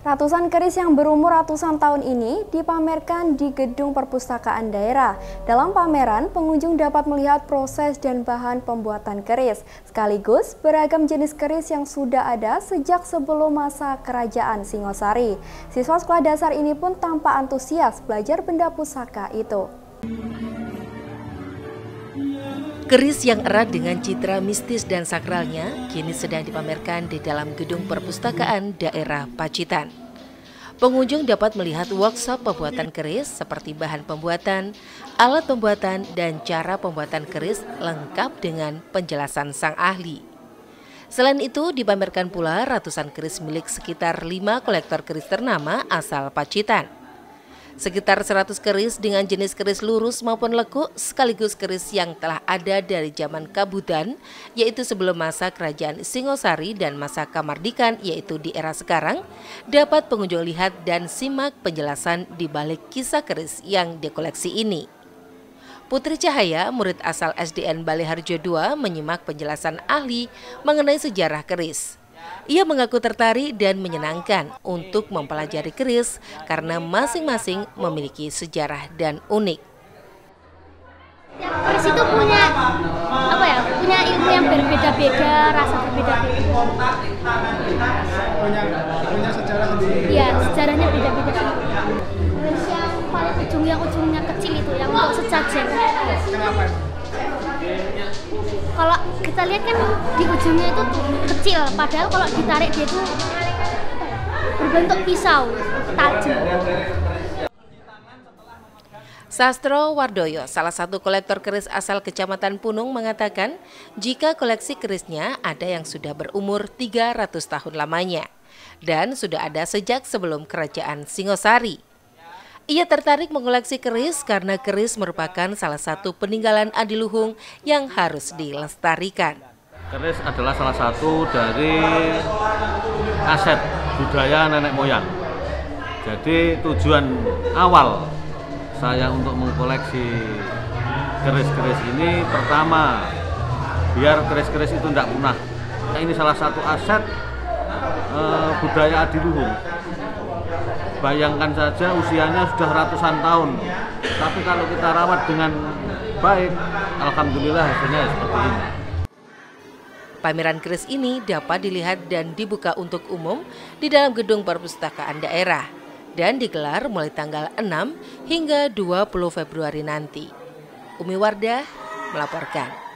Ratusan keris yang berumur ratusan tahun ini dipamerkan di Gedung Perpustakaan Daerah. Dalam pameran, pengunjung dapat melihat proses dan bahan pembuatan keris, sekaligus beragam jenis keris yang sudah ada sejak sebelum masa Kerajaan Singosari. Siswa sekolah dasar ini pun tampak antusias belajar benda pusaka itu. Keris yang erat dengan citra mistis dan sakralnya kini sedang dipamerkan di dalam Gedung Perpustakaan Daerah Pacitan. Pengunjung dapat melihat workshop pembuatan keris seperti bahan pembuatan, alat pembuatan, dan cara pembuatan keris lengkap dengan penjelasan sang ahli. Selain itu dipamerkan pula ratusan keris milik sekitar 5 kolektor keris ternama asal Pacitan. Sekitar 100 keris dengan jenis keris lurus maupun lekuk sekaligus keris yang telah ada dari zaman Kabudan, yaitu sebelum masa Kerajaan Singosari dan masa Kamardikan, yaitu di era sekarang, dapat pengunjung lihat dan simak penjelasan di balik kisah keris yang dikoleksi ini. Putri Cahaya, murid asal SDN Baleharjo II, menyimak penjelasan ahli mengenai sejarah keris. Ia mengaku tertarik dan menyenangkan untuk mempelajari keris karena masing-masing memiliki sejarah dan unik. Keris itu punya punya ilmu yang berbeda-beda, rasa berbeda-beda. Punya sejarah sendiri. Iya, sejarahnya beda-beda. Keris yang paling ujungnya kecil itu yang untuk sejajar. Kenapa? Kalau kita lihat kan di ujungnya itu kecil, padahal kalau ditarik dia itu berbentuk pisau, tajam. Sastro Wardoyo, salah satu kolektor keris asal Kecamatan Punung, mengatakan jika koleksi kerisnya ada yang sudah berumur 300 tahun lamanya dan sudah ada sejak sebelum Kerajaan Singosari. Ia tertarik mengoleksi keris karena keris merupakan salah satu peninggalan adiluhung yang harus dilestarikan. Keris adalah salah satu dari aset budaya nenek moyang. Jadi tujuan awal saya untuk mengkoleksi keris-keris ini pertama, biar keris-keris itu tidak punah. Ini salah satu aset budaya adiluhung. Bayangkan saja usianya sudah ratusan tahun, tapi kalau kita rawat dengan baik, alhamdulillah hasilnya seperti ini. Pameran keris ini dapat dilihat dan dibuka untuk umum di dalam Gedung Perpustakaan Daerah dan digelar mulai tanggal 6 hingga 20 Februari nanti. Umi Wardah melaporkan.